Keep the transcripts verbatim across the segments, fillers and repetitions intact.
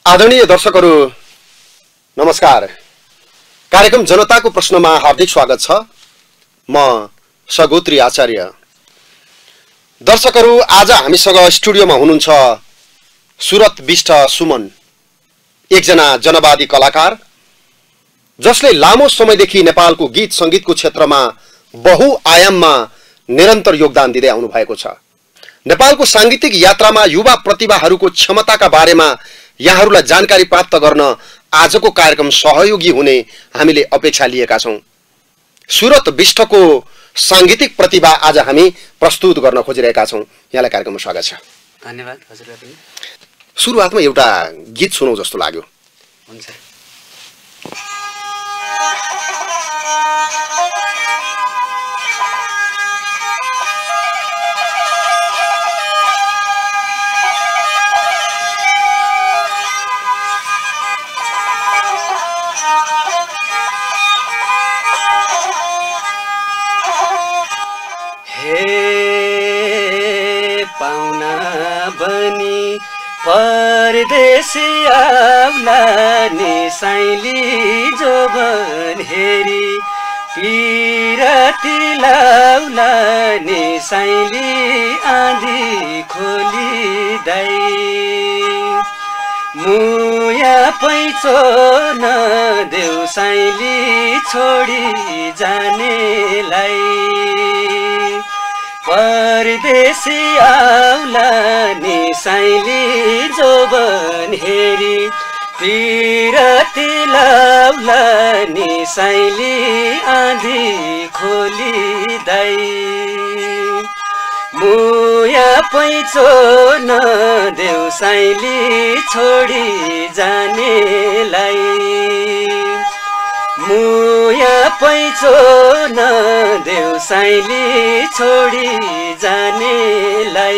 आदरणीय दर्शकहरू नमस्कार। कार्यक्रम जनताको प्रश्नमा हार्दिक स्वागत छ। म सगोत्री आचार्य। दर्शकहरू, आज हामीसँग स्टुडियोमा हुनुहुन्छ सुरत बिष्ट सुमन, एकजना जनवादी कलाकार जसले लामो समयदेखि नेपालको गीत संगीतको क्षेत्रमा बहुआयाममा निरन्तर योगदान दिँदै आउनु भएको छ। नेपालको सांगीतिक यात्रामा युवा प्रतिभाहरूको क्षमताका बारेमा यहाँहरूलाई जानकारी प्राप्त गर्न आजको कार्यक्रम सहयोगी हुने हामीले अपेक्षा लिएका छौं। सुरत बिष्टको सांगीतिक प्रतिभा आज हामी प्रस्तुत गर्न खोजिरहेका छौं। यहाँलाई कार्यक्रममा स्वागत छ। धन्यवाद हजुरलाई पनि। सुरुवातमा एउटा गीत सुनौ जस्तो लाग्यो। हुन्छ। परदेशी आउला नि साइली जोबन हेरी पिरती लाउला नि साइली आँधी खोली दाई मुया पैचो न देउ साइली छोडी जानेलाई परदेशी आउला नि साइली जोबन हेरी पिरती लाउला नि साइली आँधी खोली दाई मुया पैचो न देउ साइली छोडी जानेलाई मुया पैचो न देउ साइली छोडी जानेलाई।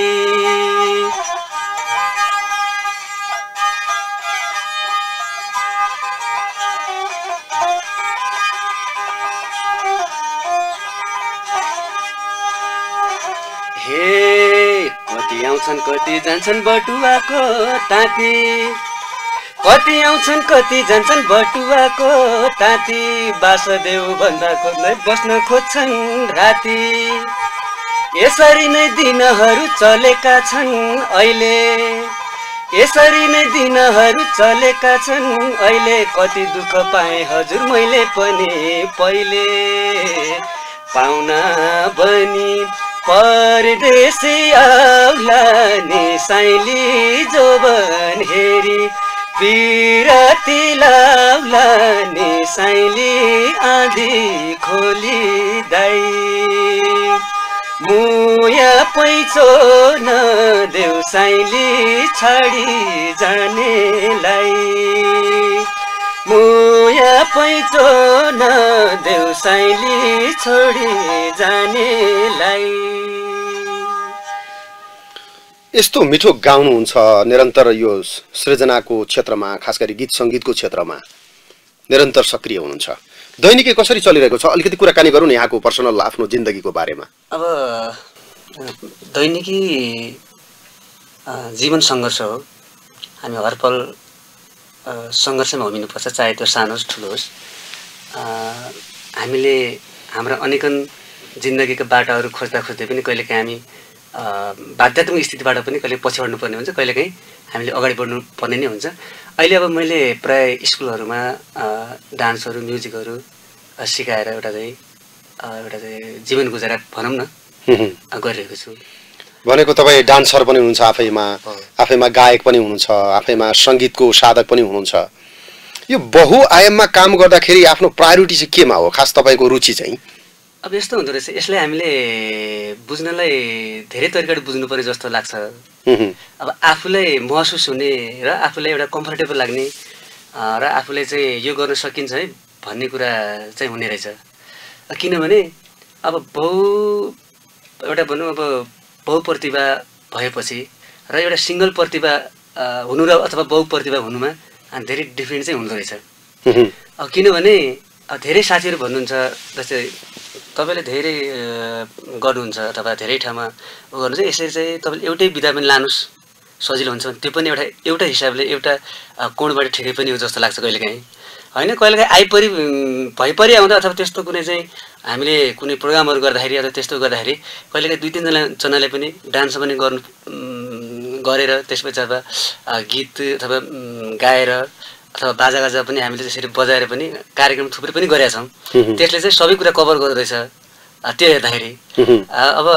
हे कति आउँछन् कति जान्छन् बटुवाको ताती, कति आउँछन् कति जान्छन् बटुवाको ताती, बासदेव भन्दा खोज्दै बस्न खोज्छन् राति। यसरी नै दिनहरू चलेका छन् अहिले, यसरी नै दिनहरू चलेका छन् अहिले। कति दुःख पाएँ हजुर मैले पनि पहिले, पाहुना बनी परदेशी आउला नि साइली जोबन हेरी पिरती लाउला नि साइली आँधी खोली दाई मुया पैचो न देउ साइली छाडी जानेलाई मुया पैचो न देउ साइली छोडी जानेलाई। यस्तो मिठो गाउनुहुन्छ, निरन्तर यो सृजनाको क्षेत्रमा, खास गरी गीत संगीतको क्षेत्रमा निरन्तर सक्रिय हुनुहुन्छ। दैनिकी कसरी चलिरहेको छ? अलिकति कुराकानी गरौँ न यहाँको पर्सनल आफ्नो जिन्दगीको बारेमा। अब दैनिकी जीवन सङ्घर्ष हो। हामी हरपल सङ्घर्षमा होमिनुपर्छ, चाहे त्यो सानो होस् ठुलो होस्। हामीले हाम्रा अनेकन जिन्दगीका बाटाहरू खोज्दा खोज्दै पनि कहिलेकाहीँ हामी बाध्यात्मक स्थितिबाट पनि कहिले पछि बढ्नु पर्ने हुन्छ, कहिलेकाहीँ हामीले अगाडि बढ्नु पर्ने नै हुन्छ। अहिले अब मैले प्राय स्कुलहरूमा डान्सहरू म्युजिकहरू सिकाएर एउटा चाहिँ एउटा चाहिँ जीवन गुजारा भनौँ न गरिरहेको छु। भनेको तपाईँ डान्सर पनि हुनुहुन्छ, आफैमा आफैमा गायक पनि हुनुहुन्छ, आफैमा सङ्गीतको साधक पनि हुनुहुन्छ। यो बहुआयाममा काम गर्दाखेरि आफ्नो प्रायोरिटी चाहिँ केमा हो? खास तपाईँको रुचि चाहिँ? अब यस्तो हुँदो रहेछ, यसलाई हामीले बुझ्नलाई धेरै तरिकाले बुझ्नुपर्ने जस्तो लाग्छ। अब आफूलाई महसुस हुने र आफूलाई एउटा कम्फर्टेबल लाग्ने र आफूले चाहिँ यो गर्न सकिन्छ है भन्ने कुरा चाहिँ हुने रहेछ। किनभने अब बहु एउटा भनौँ अब बहुप्रतिभा भएपछि र एउटा सिङ्गल प्रतिभा हुनु र अथवा बहुप्रतिभा हुनुमा धेरै डिफ्रेन्ट चाहिँ हुँदो रहेछ। अब किनभने धेरै साथीहरू भन्नुहुन्छ जस्तै तपाईले धेरै गर्नुहुन्छ अथवा धेरै ठाउँमा उ गर्नुहुन्छ, यसरी चाहिँ तपाईले एउटै विधा पनि लानुस् सजिलो हुन्छ भने त्यो पनि एउटा एउटा हिसाबले एउटा कोणबाट ठिकै पनि हो जस्तो लाग्छ कहिलेकाहीँ होइन। कहिलेकाहीँ आइपरि भइपरि आउँदा अथवा त्यस्तो कुनै चाहिँ हामीले कुनै प्रोग्रामहरू गर्दाखेरि अथवा त्यस्तो गर्दाखेरि कहिलेकाहीँ दुई तिनजना जनाले पनि डान्स पनि गर्नु गरेर त्यसपछि अब गीत अथवा गाएर अथवा बाजागाजा पनि हामीले त्यसरी बजाएर पनि कार्यक्रम थुप्रै पनि गरेका छौँ। त्यसले चाहिँ सबै कुरा कभर गर्दो रहेछ त्यो हेर्दाखेरि। अब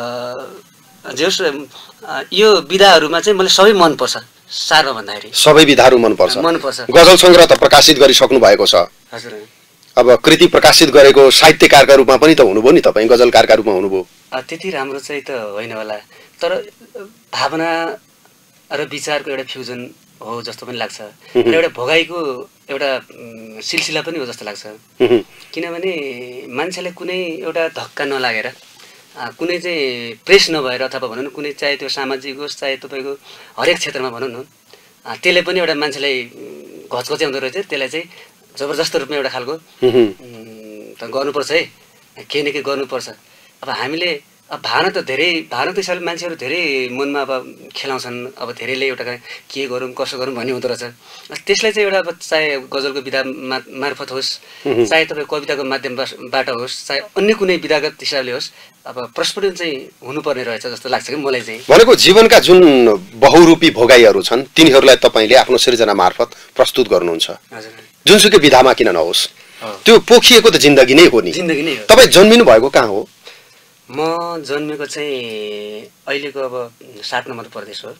जे होस् यो विधाहरूमा चाहिँ मलाई सबै मनपर्छ सारमा भन्दाखेरि। सबै विधाहरू मनपर्छ मनपर्छ। गजल सङ्ग्रह त प्रकाशित गरिसक्नु भएको छ। हजुर। अब कृति प्रकाशित गरेको साहित्यकारका रूपमा पनि त हुनुभयो नि तपाईँ, गजलकारका रूपमा हुनुभयो। त्यति राम्रो चाहिँ त होइन होला, तर भावना र विचारको एउटा फ्युजन हो जस्तो पनि लाग्छ र एउटा भोगाइको एउटा सिलसिला पनि हो जस्तो लाग्छ। किनभने मान्छेलाई कुनै एउटा धक्का नलागेर कुनै चाहिँ प्रेस नभएर अथवा भनौँ न कुनै चाहे त्यो सामाजिक होस् चाहे तपाईँको हरेक क्षेत्रमा भनौँ न त्यसले पनि एउटा मान्छेलाई घचघच्याउँदो रहेछ। त्यसलाई चाहिँ जबरजस्त रूपमा एउटा खालको गर्नुपर्छ है, केही न केही गर्नुपर्छ। अब हामीले अब भावना त धेरै भावना त हिसाबले मान्छेहरू धेरै मनमा अब खेलाउँछन्। अब धेरैले एउटा के गरौँ कसो गरौँ भन्ने हुँदो रहेछ। त्यसलाई चाहिँ एउटा अब चाहे गजलको विधा मा मार्फत होस् चाहे तपाईँ कविताको माध्यमबाट होस् चाहे अन्य कुनै विधागत हिसाबले होस् अब प्रस्फुटन चाहिँ हुनुपर्ने रहेछ जस्तो लाग्छ कि मलाई चाहिँ। भनेको जीवनका जुन बहुरूपी भोगाइहरू छन् तिनीहरूलाई तपाईँले आफ्नो सृजना मार्फत प्रस्तुत गर्नुहुन्छ। हजुर। जुनसुकै विधामा किन नहोस् त्यो पोखिएको त जिन्दगी नै हो नि। जिन्दगी नै हो। तपाईँ जन्मिनु भएको कहाँ हो? म जन्मेको चाहिँ अहिलेको अब सात नम्बर प्रदेश हो,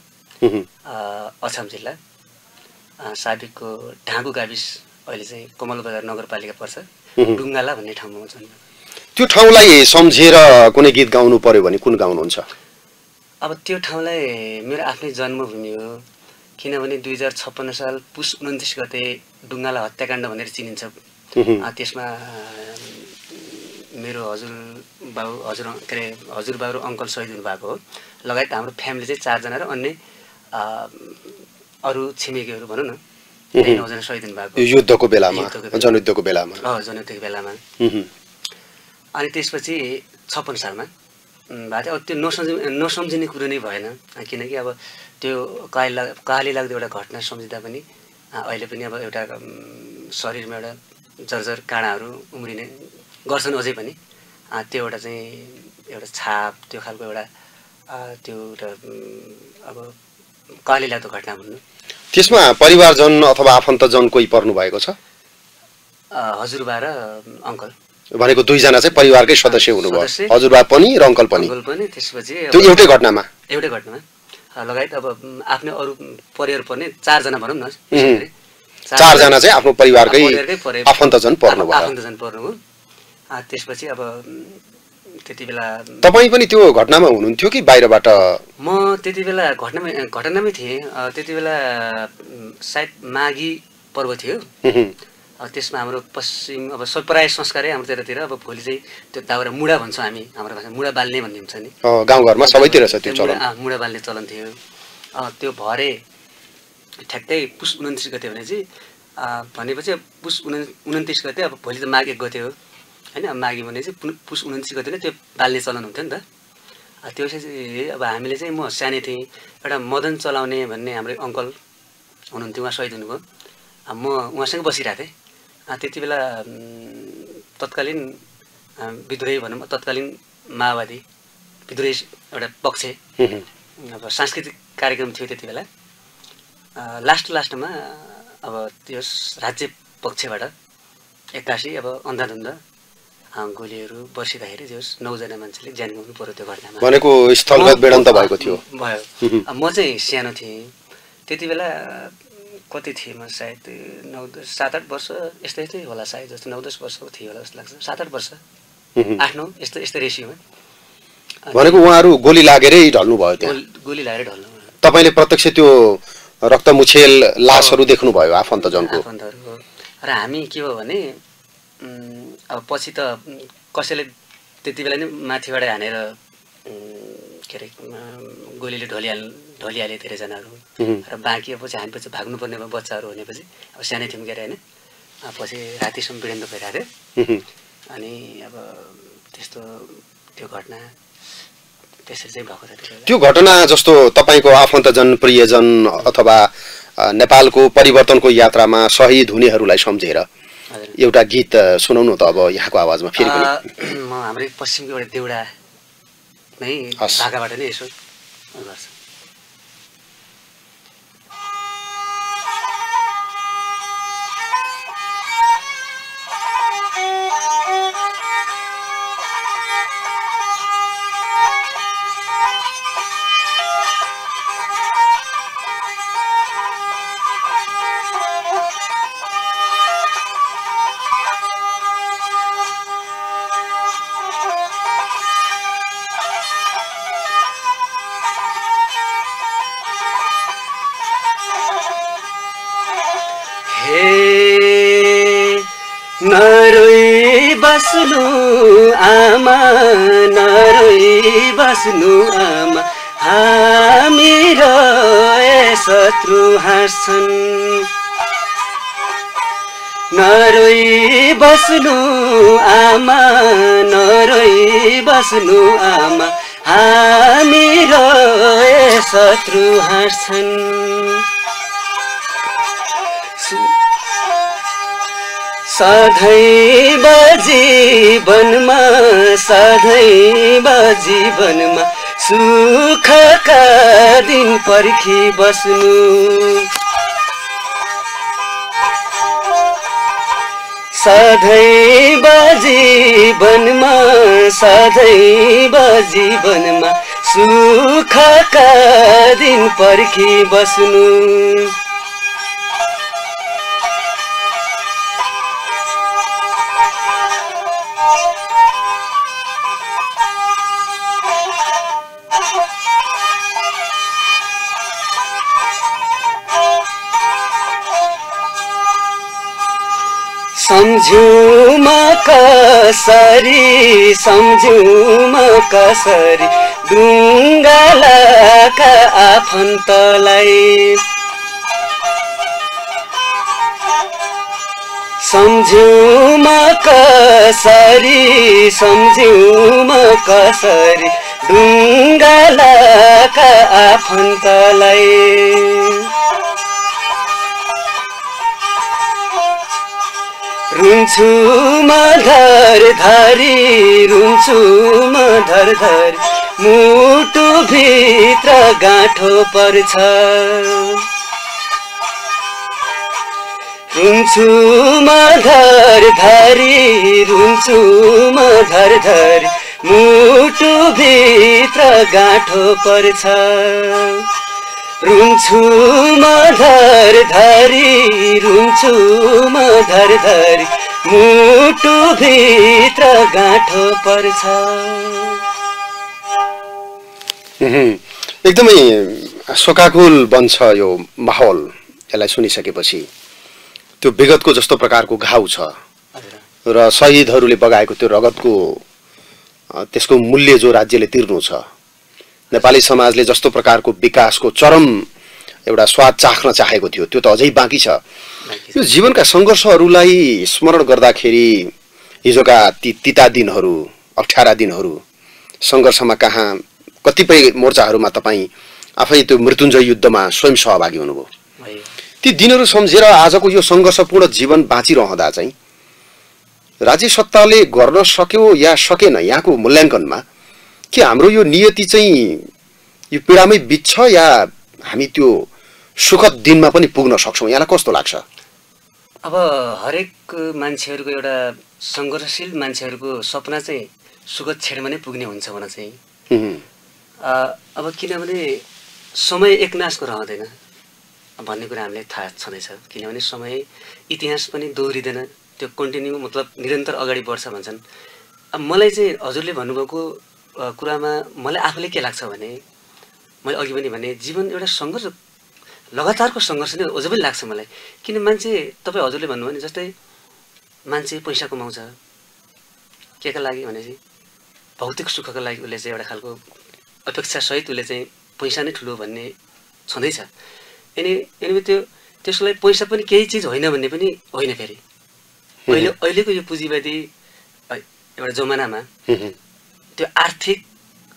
अछाम जिल्ला साबिकको ढाँगु गाविस, अहिले चाहिँ कमलबजार नगरपालिका पर्छ, डुङ्गाला भन्ने ठाउँमा म जन्मेको। त्यो ठाउँलाई सम्झेर कुनै गीत गाउनु पर्यो भने कुन गाउनुहुन्छ? अब त्यो ठाउँलाई मेरो आफ्नै जन्मभूमि हो, किनभने दुई हजार छप्पन्न साल पुस उन्तिस गते डुङ्गाला हत्याकाण्ड भनेर चिनिन्छ। त्यसमा मेरो हजुर बाबु हजुर के अरे हजुरबाउ र अङ्कल शहीद हुनुभएको हो, लगायत हाम्रो फ्यामिली चाहिँ चारजना र अन्य अरू छिमेकीहरू भनौँ न नौजना शहीद हुनुभएको युद्धको बेलामा, जनयुद्धको बेलामा। जनयुद्धको बेलामा। अनि त्यसपछि छप्पन्न सालमा भएको अब त्यो नसम्झि नसम्झिने कुरो नै भएन, किनकि अब त्यो काली लाग काली लाग्दो एउटा घटना सम्झिँदा पनि अहिले पनि अब एउटा शरीरमा एउटा जर्जर काँडाहरू उम्रिने गर्छन् अझै पनि। त्यो एउटा चाहिँ एउटा छाप त्यो खालको एउटा त्यो एउटा अब काली लाग्दो घटना भन्नु। त्यसमा परिवारजन अथवा आफन्तजन कोही पर्नु भएको छ? हजुरबा र अङ्कल भनेको दुईजना चाहिँ परिवारकै सदस्य हुनुभयो, हजुरबा पनि र अङ्कल पनि। अङ्कल पनि त्यसपछि त्यो एउटै घटनामा एउटै घटनामा लगायत अब आफ्नो अरू परिवार पर्ने चारजना भनौँ न, चारजना चाहिँ आफ्नो परिवारकै आफन्तजन पर्नुभयो। आफन्तजन पर्नुभयो। त्यसपछि अब त्यति बेला तपाईँ पनि त्यो घटनामा हुनुहुन्थ्यो कि बाहिरबाट? म त्यति बेला घटनामै घटनामै थिएँ। त्यति बेला सायद माघी पर्व थियो। त्यसमा हाम्रो पश्चिम अब सब प्रायः संस्कारै हाम्रो त्यतातिर अब भोलि चाहिँ त्यो दाउरा मुढा भन्छौँ हामी, हाम्रो भाषा मुढा बाल्ने भन्ने हुन्छ नि, गाउँघरमा सबैतिर छ त्यो चलन। मुढा बाल्ने चलन थियो। त्यो भरे ठ्याक्कै पुस उन्तिस गते भने चाहिँ भनेपछि पुस उना उन्तिस गते अब भोलि त माघ एक गते हो होइन। माघी भने चाहिँ पुस उन्तिस गते नै त्यो बाल्ने चलन हुन्थ्यो नि त। त्यो चाहिँ अब हामीले चाहिँ म सानै थिएँ, एउटा मदन चलाउने भन्ने हाम्रो अङ्कल हुनुहुन्थ्यो, उहाँ शहीद हुनुभयो। म उहाँसँग बसिरहेको थिएँ। त्यति बेला तत्कालीन विद्रोही भनौँ तत्कालीन माओवादी विद्रोही एउटा पक्ष अब सांस्कृतिक कार्यक्रम थियो त्यति बेला। लास्ट लास्टमा अब त्यो राज्य पक्षबाट एक्कासी अब अन्धाधुन्ध गोलीहरू बर्सिँदाखेरि त्यो नौजना मान्छेले ज्यान गुमाउनु पर्यो त्यो घटनामा। भनेको स्थलगत भिडन्त भएको थियो। भयो। म चाहिँ सानो थिएँ त्यति बेला, कति थिएँ म सायद नौ दस सात आठ वर्ष यस्तै यस्तै होला सायद, जस्तो नौ दस वर्षको थियो होला जस्तो लाग्छ, सात आठ वर्ष आठ नौ यस्तो यस्तो रेसियोमा। भनेको उहाँहरू गोली लागेरै ढल्नु भयो त्यहाँ? गोली लागेरै ढल्नु। तपाईँले प्रत्यक्ष त्यो रक्तमुछेल लासहरू देख्नुभयो आफन्तजनको? आफन्तहरू र हामी के हो भने अब पछि त कसैले त्यति बेला नै माथिबाट हानेर के अरे गोलीले ढलिहाल ढलिहाले धेरैजनाहरू र बाँकी अब पछि हामी पछि भाग्नुपर्ने बच्चाहरू हुनेपछि अब सानै थियौँ के अरे होइन। पछि रातिसम्म भिडन्त भइरहेको थियो। अनि अब त्यस्तो त्यो घटना त्यसरी चाहिँ भएको थियो। त्यो घटना जस्तो तपाईँको आफन्तजन प्रियजन अथवा नेपालको परिवर्तनको यात्रामा शहीद हुनेहरूलाई सम्झेर एउटा गीत सुनाउनु त अब यहाँको आवाजमा फेरि पनि। म हाम्रै पश्चिमको एउटा देउडा नै भाकाबाट नै यसो गर्छ। नरोई बस्नु आमा नरोई बस्नु आमा हामीरो शत्रु हाँस्छन्। नरोई बस्नु आमा नरोई बस्नु आमा हामीरो शत्रु हाँस्छन्। सधैँ जीवनमा सधैँ जीवनमा सुखका दिन पर्खी बस्नु। सधैँ जीवनमा सधैँ जीवनमा सुखका दिन पर्खी बस्नु। सम्झुमा कसरी सम्झुमा कसरी ढुङ्गालाका आफन्तलाई। सम्झुमा कसरी सम्झुमा कसरी ढुङ्गालाका आफन्तलाई। रुन्छु म धर धरी रुन्छु म धर धरी मुटु भित्र गाँठो पर्छ। रुन्छु म धर धरी रुन्छु म धर धरी मुटु भित्र गाँठो पर्छ। रुन्छु म धर धरी रुन्छु म धर धरी मुटु भित्र गाँठो पर्छ। एकदमै शोकाकुल बन्छ यो माहौल। यसलाई सुनिसकेपछि त्यो विगतको जस्तो प्रकारको घाउ छ र शहीदहरूले बगाएको त्यो रगतको त्यसको मूल्य जो राज्यले तिर्नु छ, नेपाली समाजले जस्तो प्रकारको विकासको चरम एउटा स्वाद चाख्न चाहेको थियो त्यो त अझै बाँकी छ। यो जीवनका सङ्घर्षहरूलाई स्मरण गर्दाखेरि हिजोका ती तिता दिनहरू अप्ठ्यारा दिनहरू सङ्घर्षमा कहाँ कतिपय मोर्चाहरूमा तपाईँ आफै त्यो मृत्युञ्जय युद्धमा स्वयं सहभागी हुनुभयो। ती दिनहरू सम्झेर आजको यो सङ्घर्षपूर्ण जीवन बाँचिरहँदा चाहिँ राज्य सत्ताले गर्न सक्यो या सकेन यहाँको मूल्याङ्कनमा के हाम्रो यो नियति चाहिँ यो पीडामै बित्छ या हामी त्यो सुखद दिनमा पनि पुग्न सक्छौँ? यहाँलाई कस्तो लाग्छ? अब हरेक मान्छेहरूको एउटा सङ्घर्षशील मान्छेहरूको सपना चाहिँ सुखद क्षणमा नै पुग्ने हुन्छ भन्न चाहिँ। अब किनभने समय एकनासको रहँदैन भन्ने कुरा हामीलाई थाहा छँदैछ। किनभने समय इतिहास पनि दोहोरिँदैन, त्यो कन्टिन्यू मतलब निरन्तर अगाडि बढ्छ भन्छन्। अब मलाई चाहिँ हजुरले भन्नुभएको कुरामा मलाई आफूले के लाग्छ भने मैले अघि पनि भने जीवन एउटा सङ्घर्ष लगातारको सङ्घर्ष नै अझ पनि लाग्छ मलाई। किन मान्छे तपाईँ हजुरले भन्नुभयो भने जस्तै मान्छे पैसा कमाउँछ केका लागि भनेपछि भौतिक सुखका लागि उसले चाहिँ एउटा खालको अपेक्षासहित उसले चाहिँ पैसा नै ठुलो भन्ने छँदैछ। अनि अनि त्यो त्यसको लागि पैसा पनि केही चिज होइन भन्ने पनि होइन। फेरि अहिले अहिलेको यो पुँजीवादी एउटा जमानामा त्यो आर्थिक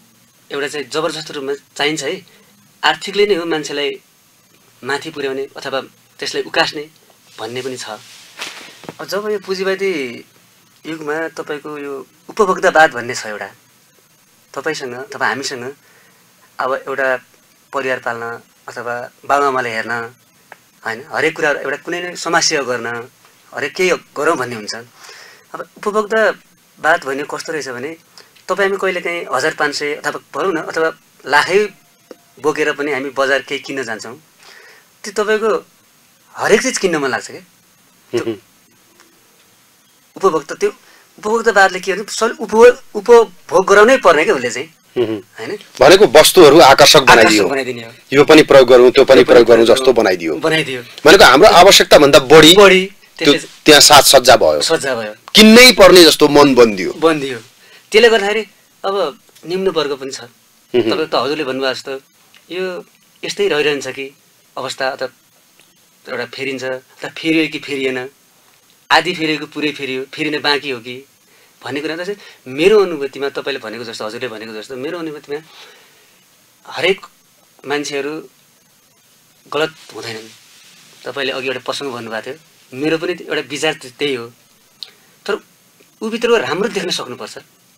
एउटा चाहिँ जबरजस्त रूपमा चाहिन्छ है। आर्थिकले नै हो मान्छेलाई माथि पुर्याउने अथवा त्यसलाई उकास्ने भन्ने पनि छ। अब जब यो पुँजीवादी युगमा तपाईँको यो उपभोक्तावाद भन्ने छ एउटा, तपाईँसँग अथवा हामीसँग अब एउटा परिवार पाल्न अथवा बाबुआमालाई हेर्न होइन, हरेक कुरा एउटा कुनै न समस्या गर्न, हरेक केही गरौँ भन्ने हुन्छ। अब उपभोक्तावाद भन्ने कस्तो रहेछ भने तपाईँ हामी कहिले काहीँ हजार पाँच सय अथवा भनौँ न अथवा लाखै बोकेर पनि हामी बजार केही किन्न जान्छौँ, त्यो तपाईँको हरेक चिज किन्न मन लाग्छ क्या। उपभोक्ता त्यो उपभोक्तावादले के भन्छ सबै उपभोग उपभोग गराउनै पर्ने क्या उसले चाहिँ हैन, भनेको वस्तुहरू आकर्षक बनाइदियो, यो पनि प्रयोग गरौँ त्यो पनि प्रयोग गरौँ जस्तो बनाइदियो बनाइदियो भनेको हाम्रो आवश्यकता भन्दा बढी बढी त्यहाँ साथ सज्जा भयो, सज्जा भयो, किन्नै पर्ने जस्तो मन बन्दियो बन्दियो। त्यसले गर्दाखेरि अब निम्न वर्ग पनि छ। तपाईँ त हजुरले भन्नुभएको जस्तो यो यस्तै रहिरहन्छ कि अवस्था, अथवा एउटा फेरिन्छ अथवा फेरियो कि फेरिएन, आधी फेरिएको पुरै फेरियो, फेरिने बाँकी हो कि भन्ने कुरा चाहिँ मेरो अनुभूतिमा तपाईँले भनेको जस्तो हजुरले भनेको जस्तो मेरो अनुभूतिमा हरेक मान्छेहरू गलत हुँदैनन्। तपाईँले अघि एउटा प्रसङ्ग भन्नुभएको थियो, मेरो पनि एउटा विचार त्यही हो, तर ऊभित्र राम्रो देख्न सक्नुपर्छ,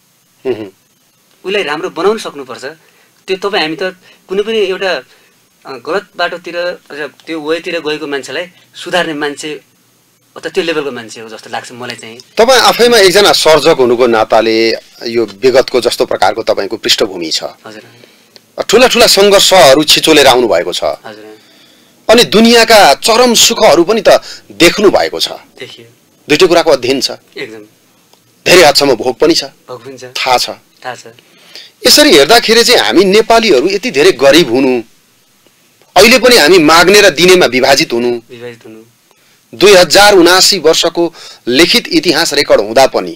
उसलाई राम्रो बनाउन सक्नुपर्छ। त्यो तपाईँ हामी त कुनै पनि एउटा गलत बाटोतिर त्यो वेतिर गएको मान्छेलाई सुधार्ने मान्छे अथवा त्यो लेभलको मान्छे हो जस्तो लाग्छ मलाई चाहिँ। तपाईँ आफैमा एकजना सर्जक हुनुको नाताले यो विगतको जस्तो प्रकारको तपाईँको पृष्ठभूमि छ, हजुर, ठुला ठुला सङ्घर्षहरू छिचोलेर आउनु भएको छ, हजुर, अनि दुनियाँका चरम सुखहरू पनि त देख्नु भएको छ, देखियो, दुईटै कुराको अध्ययन छ, एकदम धेरै हदसम्म भोग पनि छ, भोग पनि छ, थाहा छ। थाहा छ। यसरी हेर्दाखेरि चाहिँ हामी नेपालीहरू यति धेरै गरिब हुनु, अहिले पनि हामी माग्ने र दिनेमा विभाजित हुनु, विभाजित हुनु, दुई हजार उनासी वर्षको लिखित इतिहास रेकर्ड हुँदा पनि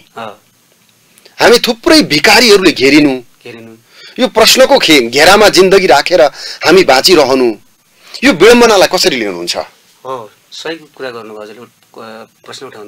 हामी थुप्रै भिखारीहरूले घेरिनु, घेरिनु, यो प्रश्नको खे घेरामा जिन्दगी राखेर हामी बाँचिरहनु, यो विडम्बनालाई कसरी लिनुहुन्छ? हो, सही कुरा गर्नुभयो हजुरले, प्रश्न उठाउनु।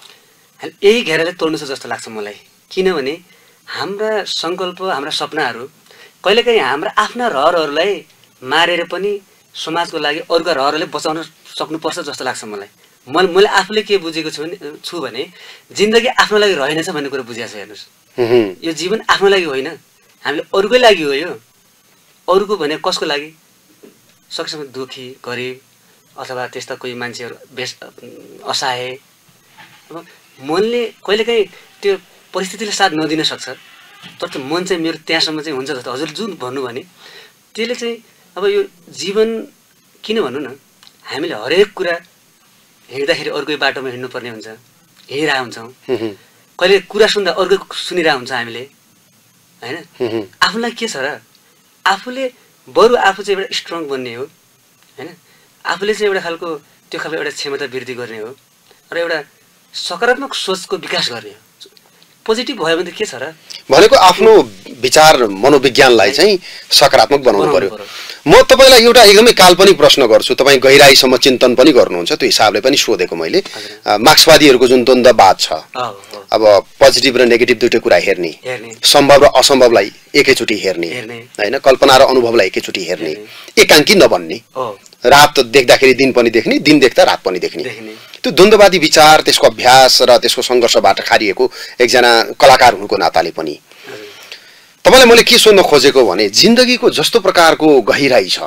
यही घेराले तोड्नु छ जस्तो लाग्छ मलाई, किनभने हाम्रा सङ्कल्प, हाम्रा सपनाहरू कहिलेकाहीँ हाम्रा आफ्ना रहरहरूलाई मारेर पनि समाजको लागि अरूका रहरहरूले बचाउन सक्नुपर्छ जस्तो लाग्छ मलाई। मैले मैले आफूले के बुझेको छु भने छु भने जिन्दगी आफ्नो लागि रहेनछ भन्ने कुरा बुझेको छ। हेर्नुहोस्, यो जीवन आफ्नो लागि होइन, हामीले अरूकै लागि हो। यो अरूको भने कसको लागि? सकेसम्म दुखी, गरिब अथवा त्यस्ता कोही मान्छेहरू बेस असहाय। अब मनले कहिलेकाहीँ त्यो परिस्थितिले साथ नदिन सक्छ, तर त्यो मन चाहिँ मेरो त्यहाँसम्म चाहिँ हुन्छ जस्तो हजुर जुन भन्नु भने त्यसले चाहिँ अब यो जीवन किन भन्नु न, हामीले हरेक कुरा हिँड्दाखेरि अर्कै बाटोमा हिँड्नुपर्ने हुन्छ, हिँडिरहेको हुन्छौँ, कहिले कुरा सुन्दा अर्कै सुनिरहेको हुन्छ हामीले होइन। आफूलाई के छ र, आफूले बरु आफू चाहिँ एउटा स्ट्रङ बन्ने हो होइन, आफूले चाहिँ एउटा खालको त्यो खालको एउटा क्षमता वृद्धि गर्ने हो र एउटा सकारात्मक सोचको विकास गर्ने हो। पोजिटिभ भयो भने त के छ र, भनेको आफ्नो विचार मनोविज्ञानलाई चाहिँ सकारात्मक बनाउनु पर्यो। म तपाईँलाई एउटा एकदमै काल्पनिक प्रश्न गर्छु, तपाईँ गहिराईसम्म चिन्तन पनि गर्नुहुन्छ, त्यो हिसाबले पनि सोधेको मैले। मार्क्सवादीहरूको जुन द्वन्द्ववाद छ, अब पोजिटिभ र नेगेटिभ दुइटै कुरा हेर्ने, सम्भव र असम्भवलाई एकैचोटि हेर्ने होइन, कल्पना र अनुभवलाई एकैचोटि हेर्ने, एकाङ्की नबन्ने, रात देख्दाखेरि दिन पनि देख्ने, दिन देख्दा रात पनि देख्ने, त्यो द्वन्द्ववादी विचार, त्यसको अभ्यास र त्यसको सङ्घर्षबाट खारिएको एकजना कलाकार हुनुको नाताले पनि तपाईँलाई मैले के सोध्न खोजेको भने जिन्दगीको जस्तो प्रकारको गहिराई छ,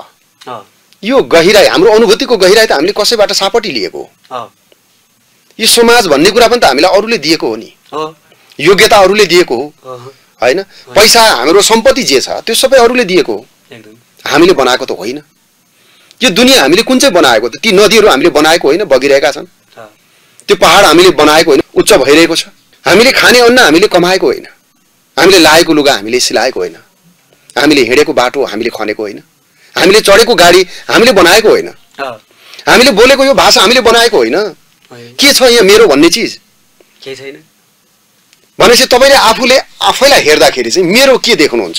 यो गहिराई हाम्रो अनुभूतिको गहिराई त हामीले कसैबाट सापटी लिएको हो। यो समाज भन्ने कुरा पनि त हामीलाई अरूले दिएको हो नि, योग्यता अरूले दिएको हो होइन, पैसा हाम्रो सम्पत्ति जे छ त्यो सबै अरूले दिएको हो, हामीले बनाएको त होइन। यो दुनियाँ हामीले कुन चाहिँ बनाएको त? ती नदीहरू हामीले बनाएको होइन, बगिरहेका छन्। त्यो पहाड हामीले बनाएको होइन, उच्च भइरहेको छ। हामीले खाने अन्न हामीले कमाएको होइन, हामीले लाएको लुगा हामीले सिलाएको होइन, हामीले हिँडेको बाटो हामीले खनेको होइन, हामीले चढेको गाडी हामीले बनाएको होइन, हामीले बोलेको यो भाषा हामीले बनाएको होइन। के छ यहाँ मेरो भन्ने चिज केही छैन भनेपछि तपाईँले आफूले आफैलाई हेर्दाखेरि चाहिँ मेरो के देख्नुहुन्छ?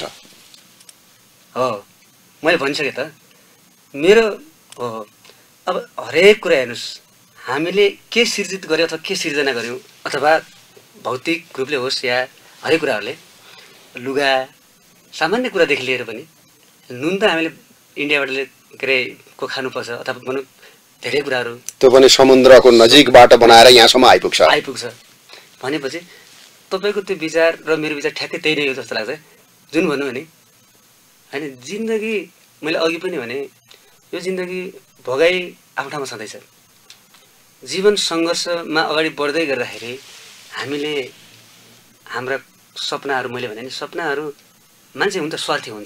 हो, मैले भनिसकेँ त मेरो हो। अब हरेक कुरा हेर्नुहोस्, हामीले के सिर्जित गर्यौँ अथवा के सिर्जना गऱ्यौँ, अथवा भौतिक रूपले होस् या हरेक कुराहरूले, लुगा सामान्य कुरादेखि लिएर पनि नुन त हामीले इन्डियाबाट के अरे को खानुपर्छ अथवा भनौँ धेरै कुराहरू त्यो पनि समुद्रको नजिकबाट बनाएर यहाँसम्म आइपुग्छ आइपुग्छ भनेपछि तपाईँको त्यो विचार र मेरो विचार ठ्याक्कै त्यही नै हो जस्तो लाग्छ जुन भन्नु भने होइन जिन्दगी मैले अघि पनि भने यो जिन्दगी भोगाइ आफ्नो ठाउँमा छँदैछ जीवन सङ्घर्षमा अगाडि बढ्दै गर्दाखेरि हामीले हाम्रा सपनाहरू मैले भने नि सपनाहरू मान्छे हुन्छ स्वार्थी हुन्छ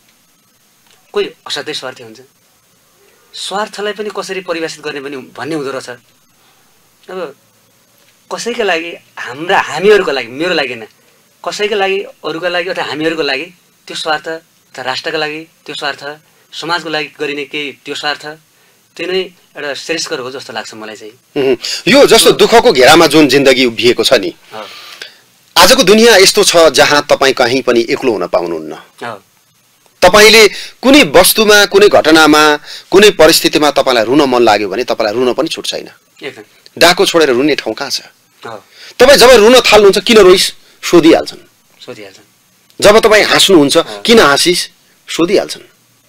कोही असाध्यै स्वार्थी हुन्छ स्वार्थलाई पनि कसरी परिभाषित गर्ने पनि भन्ने हुँदो रहेछ अब कसैका लागि हाम्रा हामीहरूको लागि मेरो लागि न कसैका लागि अरूका लागि अथवा हामीहरूको लागि त्यो स्वार्थ अथवा राष्ट्रका लागि त्यो स्वार्थ समाजको लागि गरिने केही त्यो स्वार्थ त्यो नै एउटा श्रेष्ठकर हो जस्तो लाग्छ मलाई चाहिँ यो जस्तो दुःखको घेरामा जुन जिन्दगी उभिएको छ नि आजको दुनियाँ यस्तो छ जहाँ तपाईँ कहीँ पनि एक्लो हुन पाउनुहुन्न तपाईँले कुनै वस्तुमा कुनै घटनामा कुनै परिस्थितिमा तपाईँलाई रुन मन लाग्यो भने तपाईँलाई रुन पनि छुट छैन डाको छोडेर रुने ठाउँ कहाँ छ तपाईँ जब रुन थाल्नुहुन्छ किन रोइस सोधिहाल्छन् सोधिहाल्छन् जब तपाईँ हाँस्नुहुन्छ किन हाँसिस सोधिहाल्छन्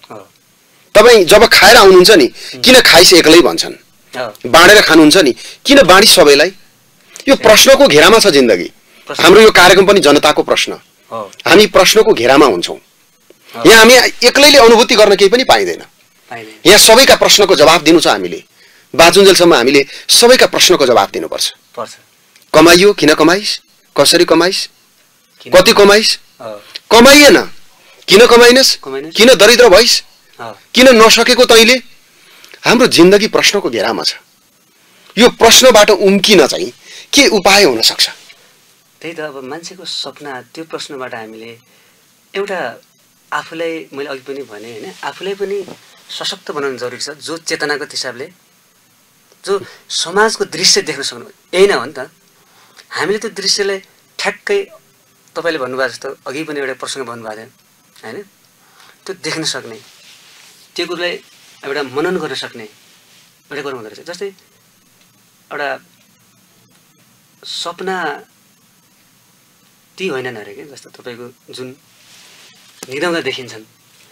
तपाईँ जब खाएर आउनुहुन्छ नि किन खाइस एक्लै भन्छन् बाँडेर खानुहुन्छ नि किन बाँडिस सबैलाई यो प्रश्नको घेरामा छ जिन्दगी हाम्रो यो कार्यक्रम पनि जनताको प्रश्न हामी प्रश्नको घेरामा हुन्छौँ यहाँ हामी एक्लैले अनुभूति गर्न केही पनि पाइँदैन यहाँ सबैका प्रश्नको जवाफ दिनु छ हामीले बाँचुन्जेलसम्म हामीले सबैका प्रश्नको जवाफ दिनुपर्छ कमाइयो किन कमाइस कसरी कमाइस कति कमाइस कमाइएन किन कमाइनस् किन दरिद्र भइस किन नसकेको तैँले हाम्रो जिन्दगी प्रश्नको घेरामा छ यो प्रश्नबाट उम्किन चाहिँ के उपाय हुन सक्छ त्यही त अब मान्छेको सपना त्यो प्रश्नबाट हामीले एउटा आफूलाई मैले अघि पनि भने होइन आफूलाई पनि सशक्त बनाउनु जरुरी छ जो चेतनागत हिसाबले जो समाजको दृश्य देख्न सक्नु यही नै हो नि त हामीले त्यो दृश्यलाई ठ्याक्कै तपाईँले भन्नुभएको जस्तो अघि पनि एउटा प्रसङ्ग भन्नुभएको थियो होइन त्यो देख्न सक्ने त्यो कुरोलाई एउटा मनन गर्न सक्ने एउटा कुरो हुँदो रहेछ जस्तै एउटा सपना ती होइनन् अरे के जस्तो तपाईँको जुन निदाउँदा देखिन्छन्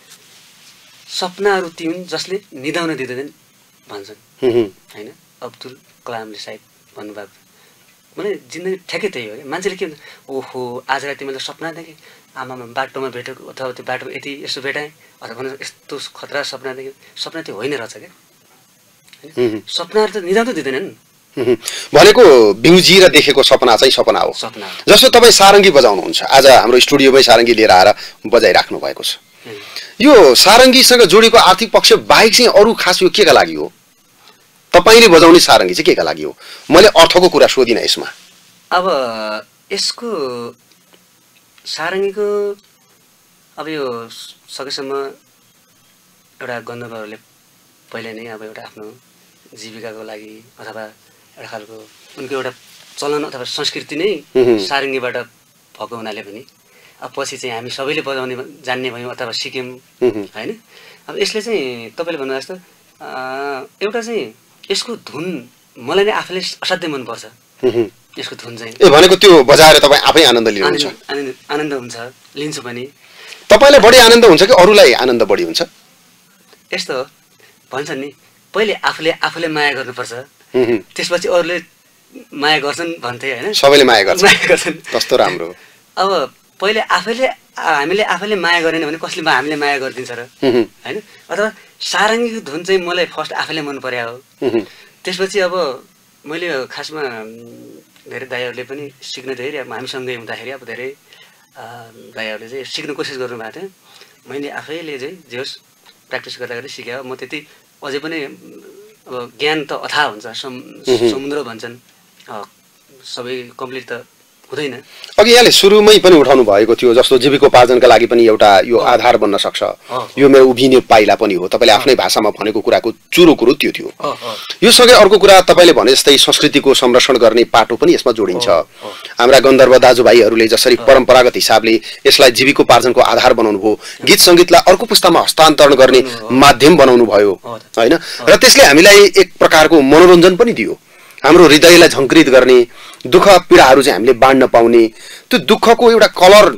सपनाहरू ती हुन् जसले निदाउन दिँदैनन् भन्छन् होइन अब्दुल कलामले सायद भन्नुभएको मैले जिन्दगी ठ्याक्कै त्यही हो क्या मान्छेले के भन्छ ओहो आज राति मैले सपना देखेँ आमामा बाटोमा भेटेको अथवा त्यो बाटो यति यसो भेटाएँ अथवा भनौँ यस्तो खतरा सपना देखेँ सपना त्यो होइन रहेछ क्या होइन सपनाहरू त निदाउन दिँदैनन् भनेको बिउजिएर देखेको सपना चाहिँ सपना हो सपना जस्तो तपाईँ सारङ्गी बजाउनुहुन्छ आज हाम्रो स्टुडियोमै सारङ्गी लिएर आएर बजाइराख्नु भएको छ यो सारङ्गीसँग जोडेको आर्थिक पक्ष बाहेक चाहिँ अरू खास यो केका लागि हो तपाईँले बजाउने सारङ्गी चाहिँ केका लागि हो मैले अर्थको कुरा सोधिनँ यसमा अब यसको सारङ्गीको अब यो सकेसम्म एउटा गन्धर्वहरूले पहिले नै अब एउटा आफ्नो जीविकाको लागि अथवा एउटा खालको उनको एउटा चलन अथवा संस्कृति नै सारङ्गीबाट भएको हुनाले पनि अब पछि चाहिँ हामी सबैले बजाउने जान्ने भयौँ अथवा सिक्यौँ होइन अब यसले चाहिँ तपाईँले भन्नु जस्तो एउटा चाहिँ यसको धुन मलाई नै आफूले असाध्यै मनपर्छ यसको धुन चाहिँ ए भनेको त्यो बजाएर तपाईँ आफै आनन्द लिनुहुन्छ आनन्द आनन्द हुन्छ लिन्छु पनि तपाईँलाई बढी आनन्द हुन्छ कि अरूलाई आनन्द बढी हुन्छ यस्तो भन्छन् नि पहिले आफूले आफूले माया गर्नुपर्छ त्यसपछि अरूले माया गर्छन् भन्थे होइन सबैले माया गर्छन् माया गर्छन् कस्तो राम्रो अब पहिले आफैले हामीले आफैले माया गरेन भने कसले हामीले माया गरिदिन्छ र होइन अथवा सारङ्गीको धुन चाहिँ मलाई फर्स्ट आफैले मन पर्या हो त्यसपछि अब मैले खासमा धेरै दाइहरूले पनि सिक्न धेरै अब हामीसँगै हुँदाखेरि अब धेरै दाइहरूले चाहिँ सिक्न कोसिस गर्नुभएको थियो मैले आफैले चाहिँ जे होस् प्र्याक्टिस गर्दा गर्दै सिकेँ म त्यति अझै पनि अब ज्ञान त अथाह हुन्छ सम समुद्र भन्छन् सबै कम्प्लिट त हुँदैन अघि यहाँले सुरुमै पनि उठाउनु भएको थियो जस्तो जीविकोपार्जनका लागि पनि एउटा यो आधार बन्न सक्छ यो मेरो उभिने पाइला पनि हो तपाईँले आफ्नै भाषामा भनेको कुराको चुरो कुरो त्यो थियो यो सँगै अर्को कुरा तपाईँले भने जस्तै संस्कृतिको संरक्षण गर्ने पाटो पनि यसमा जोडिन्छ हाम्रा गन्धर्व दाजुभाइहरूले जसरी परम्परागत हिसाबले यसलाई जीविकोपार्जनको आधार बनाउनु भयो गीत सङ्गीतलाई अर्को पुस्तामा हस्तान्तरण गर्ने माध्यम बनाउनु भयो होइन र त्यसले हामीलाई एक प्रकारको मनोरञ्जन पनि दियो हाम्रो हृदयलाई झङ्कृत गर्ने दुःख पीडाहरू चाहिँ हामीले बाँड्न पाउने त्यो दुःखको एउटा कलर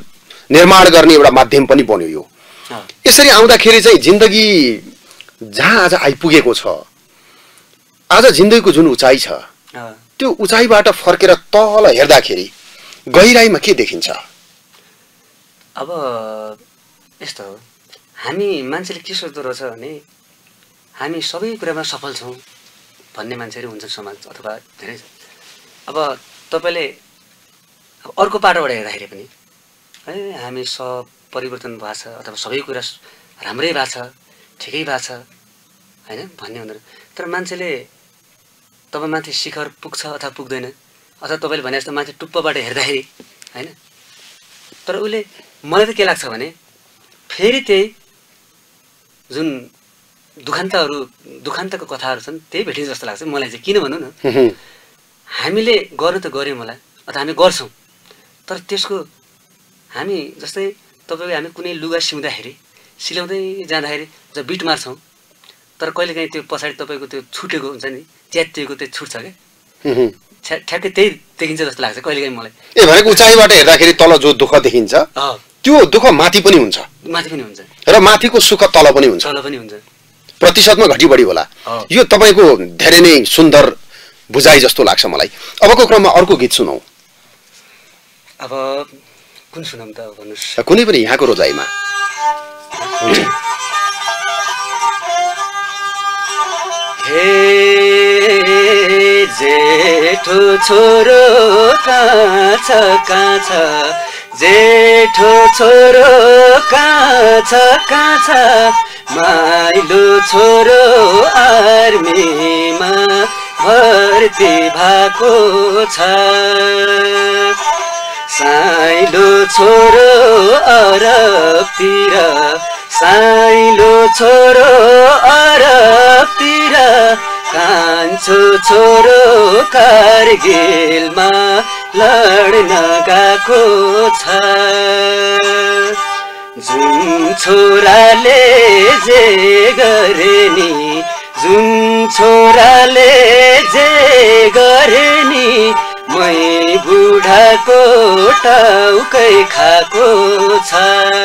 निर्माण गर्ने एउटा माध्यम पनि बन्यो यो। यसरी आउँदाखेरि चाहिँ जिन्दगी जहाँ आज आइपुगेको छ, आज जिन्दगीको जुन उचाइ छ त्यो उचाइबाट फर्केर तल हेर्दाखेरि गहिराइमा के देखिन्छ? अब यस्तो हो, हामी मान्छेले के सोच्दो रहेछ भने हामी सबै कुरामा सफल छौँ भन्ने मान्छेहरू हुन्छन् समाज अथवा धेरै। अब तपाईँले अर्को पाटोबाट हेर्दाखेरि पनि है हामी सब परिवर्तन भएको छ अथवा सबै कुरा राम्रै भएको छ, ठिकै भएको छ होइन भन्ने हुँदैन। तर मान्छेले तपाईँ माथि शिखर पुग्छ अथवा पुग्दैन, अथवा तपाईँले भने जस्तो मान्छे टुप्पोबाट हेर्दाखेरि होइन, तर उसले मलाई त के लाग्छ भने फेरि त्यही जुन दुखान्तहरू दुखान्तको कथाहरू छन् त्यही भेटिन्छ जस्तो लाग्छ मलाई चाहिँ। किन भनौँ न, हामीले गर्नु त गऱ्यौँ होला अथवा हामी गर्छौँ, तर त्यसको हामी जस्तै तपाईँको हामी कुनै लुगा सिउँदाखेरि सिलाउँदै जाँदाखेरि जब बिट मार्छौँ, तर कहिलेकाहीँ त्यो पछाडि तपाईँको त्यो छुटेको हुन्छ नि, च्यातिएको त्यो छुट्छ क्या, ठ्याक्कै त्यही देखिन्छ जस्तो लाग्छ कहिलेकाहीँ मलाई। ए भनेको उचाइबाट हेर्दाखेरि तल जो दुःख देखिन्छ त्यो दुःख माथि पनि हुन्छ, माथि पनि हुन्छ र माथिको सुख तल पनि हुन्छ, तल पनि हुन्छ, प्रतिशतमा घटी बढी होला। यो तपाईँको धेरै नै सुन्दर बुझाइ जस्तो लाग्छ मलाई। अबको क्रममा अर्को गीत सुनौ। अब कुन सुनाउँ त भन्नुहोस्? कुनै पनि यहाँको रोजाइमा। हे जेठो छोरो कहाँ छ कहाँ छ, जेठो छोरो कहाँ छ कहाँ छ, माइलो छोरो आर्मीमा भर्ती भएको छ, साइलो छोरो अरबतिर, साइलो छोरो अरबतिर, कान्छो छोरो कारगिलमा लड्न गएको छ, जुन छोराले जे गरे नि, जुन छोराले जे गरे नि, मै बुढाको टाउकै खाएको छ।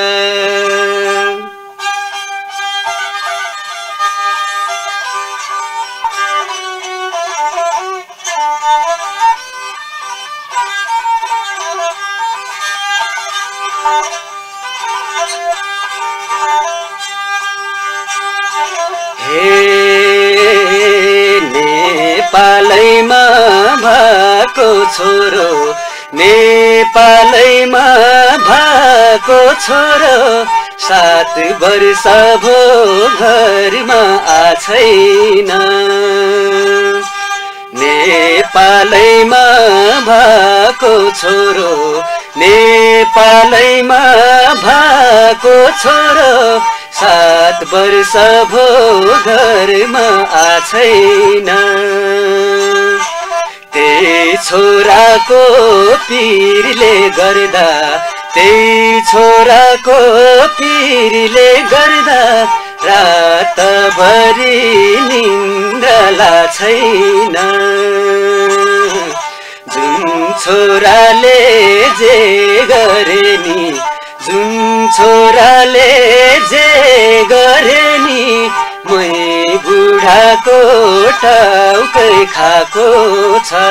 नेपालैमा भएको छोरो, नेपालैमा भएको छोरो, सात वर्ष भो घरमा आछैन, नेपालैमा भएको छोरो, नेपालैमा भएको छोरो, सात वर्ष भो घरमा आछैन, त्यही छोराको पिरले गर्दा, त्यही छोराको पिरले गर्दा, रातभरि निन्द्रा छैन, जुन छोराले जे गरे नि, जुन छोराले जे गरे नि, मै बुढाको टाउकै खाएको छ,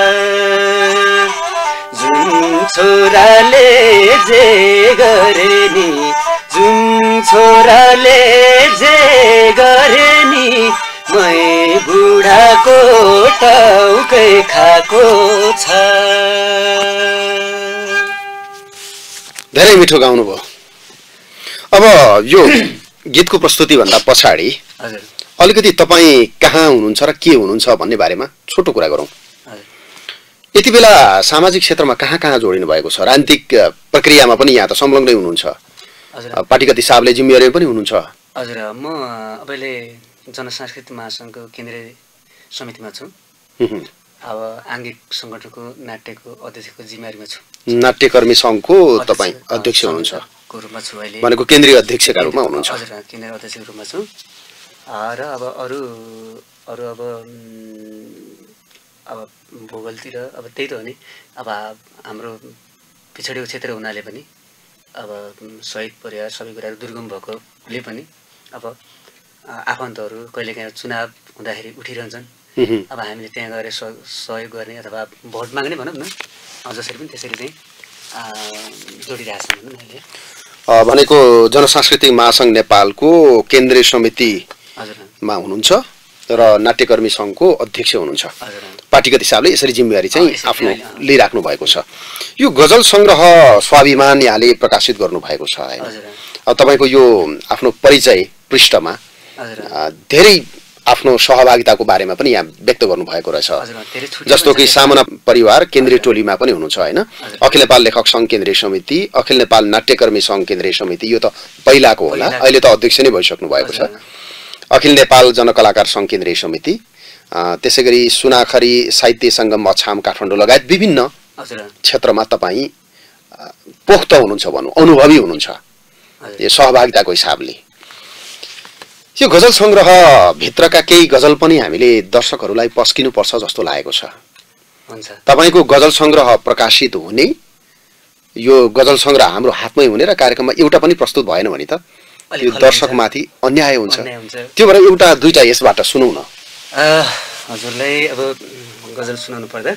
जुन छोराले जे गरे नि, जुन छोराले जे गरे नि, मै बुढाको टाउकै खाएको छ। धेरै मिठो गाउनु भयो। अब यो गीतको प्रस्तुति भन्दा पछाडि अलिकति तपाईँ कहाँ हुनुहुन्छ र के हुनुहुन्छ भन्ने बारेमा छोटो कुरा गरौँ। यति बेला सामाजिक क्षेत्रमा कहाँ कहाँ जोडिनु भएको छ? राजनीतिक प्रक्रियामा पनि यहाँ त संलग्नै हुनुहुन्छ, पार्टीगत हिसाबले जिम्मेवारी पनि हुनुहुन्छ। हजुर, म अहिले जनसांस्कृतिक महासङ्घको केन्द्रीय समितिमा छु। अब आङ्गिक सङ्गठनको नाट्यको अध्यक्षको जिम्मेवारीमा छु। नाट्यकर्मी सङ्घको तपाईँ अध्यक्ष हुनुहुन्छ रूपमा छु अहिले, भनेको केन्द्रीय अध्यक्षका रूपमा हुनुहुन्छ। हजुर, केन्द्रीय अध्यक्षको रूपमा छु। र अब अरू अरू अब अब भूगोलतिर अब त्यही त हो नि, अब हाम्रो पिछडिएको क्षेत्र हुनाले पनि अब शहीद परिवार सबै कुराहरू दुर्गम भएकोले पनि अब आफन्तहरू कहिलेकाहीँ चुनाव हुँदाखेरि उठिरहन्छन्। अब हामीले त्यहाँ गएर सहयोग गर्ने अथवा भोट माग्ने भनौँ न, जसरी पनि त्यसरी चाहिँ जोडिरहेको छ भनौँ न अहिले। भनेको जनसांस्कृतिक महासङ्घ नेपालको केन्द्रीय समितिमा हुनुहुन्छ र नाट्यकर्मी सङ्घको अध्यक्ष हुनुहुन्छ। पार्टीगत हिसाबले यसरी जिम्मेवारी चाहिँ आफ्नो लिइराख्नु भएको छ। यो गजल सङ्ग्रह स्वाभिमान यहाँले प्रकाशित गर्नुभएको छ हैन? अब तपाईँको यो आफ्नो परिचय पृष्ठमा धेरै आफ्नो सहभागिताको बारेमा पनि यहाँ व्यक्त गर्नुभएको रहेछ। जस्तो कि सामना परिवार केन्द्रीय टोलीमा पनि हुनुहुन्छ हैन? अखिल नेपाल लेखक सङ्घ केन्द्रीय समिति, अखिल नेपाल नाट्यकर्मी सङ्घ केन्द्रीय समिति, यो त पहिलाको होला, अहिले त अध्यक्ष नै भइसक्नु भएको छ। अखिल नेपाल जनकलाकार सङ्घ केन्द्रीय समिति, त्यसै गरी सुनाखरी साहित्य सङ्गम अछाम काठमाडौँ लगायत विभिन्न क्षेत्रमा तपाईँ पोख्त हुनुहुन्छ भनौँ, अनुभवी हुनुहुन्छ यो सहभागिताको हिसाबले। यो गजल सङ्ग्रह भित्रका केही गजल पनि हामीले दर्शकहरूलाई पस्किनुपर्छ जस्तो लागेको छ। तपाईँको गजल सङ्ग्रह प्रकाशित हुने, यो गजल सङ्ग्रह हाम्रो हातमै हुने र कार्यक्रममा एउटा पनि प्रस्तुत भएन भने त यो दर्शकमाथि अन्याय हुन्छ। त्यो भएर एउटा दुईटा यसबाट सुनौ न। हजुरलाई अब गजल सुनाउनु पर्दा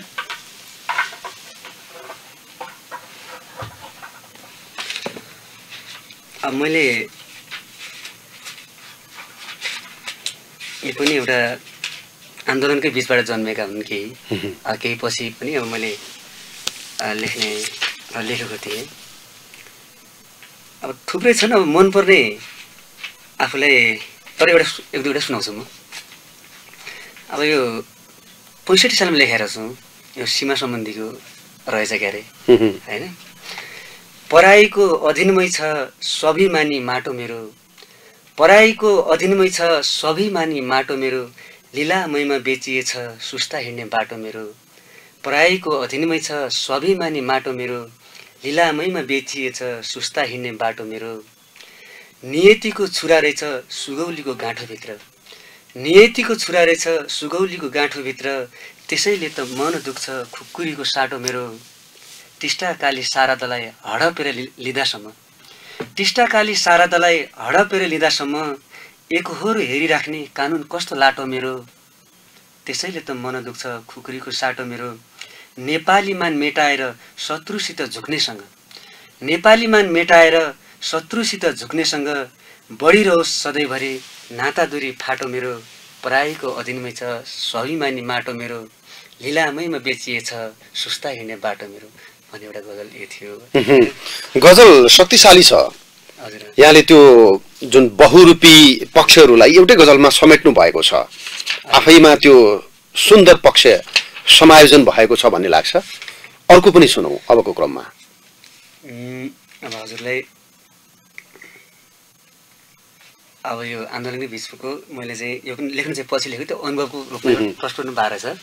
अब मैले यो पनि एउटा आन्दोलनकै बिचबाट जन्मेका हुन् केही, केही पछि पनि अब मैले लेख्ने लेखेको थिएँ। अब थुप्रै छन्, अब मनपर्ने आफूलाई तर एउटा एक दुईवटा सुनाउँछु म। अब यो पैँसठी सालमा लेखेर छु, यो सीमा सम्बन्धीको रहेछ क्यारे होइन? पराईको अधीनमै छ स्वाभिमानी माटो मेरो, पराईको अधीनमै छ स्वाभिमानी माटो मेरो, लीलामयमा बेचिएछ सुस्ता हिँड्ने बाटो मेरो। पराईको अधीनमै छ स्वाभिमानी माटो मेरो, लीलामयमा बेचिएछ सुस्ता हिँड्ने बाटो मेरो। नियतिको छुरा रहेछ सुगौलीको गाँठोभित्र, नियतिको छुरा रहेछ सुगौलीको गाँठोभित्र, त्यसैले त मन दुख्छ खुकुरीको साटो मेरो। टिस्टाकाली शारदालाई हडपेर लिँदासम्म, टिस्टाकाली शारदालाई हडपेर लिँदासम्म एकहोरो हेरिराख्ने कानुन कस्तो लाटो मेरो। त्यसैले त मन दुख्छ खुकुरीको साटो मेरो। नेपालीमान मेटाएर शत्रुसित झुक्नेसँग, नेपालीमान मेटाएर शत्रुसित झुक्नेसँग बढिरहोस् सधैँभरि नातादुरी फाटो मेरो। पराईको अधीनमै छ स्वाभिमानी माटो मेरो, लीलामयमा बेचिएछ सुस्ता हिँड्ने बाटो मेरो भन्ने एउटा गजल यो थियो। गजल शक्तिशाली छ। यहाँले त्यो जुन बहुरूपी पक्षहरूलाई एउटै गजलमा समेट्नु भएको छ, आफैमा त्यो सुन्दर पक्ष समायोजन भएको छ भन्ने लाग्छ। अर्को पनि सुनौ अबको क्रममा। अब हजुरलाई अब यो आन्दोलनकै बिचको मैले चाहिँ यो पनि लेख्नु चाहिँ पछि लेखेको त्यो अनुभवको रूपमा प्रस्तुत भएको छ।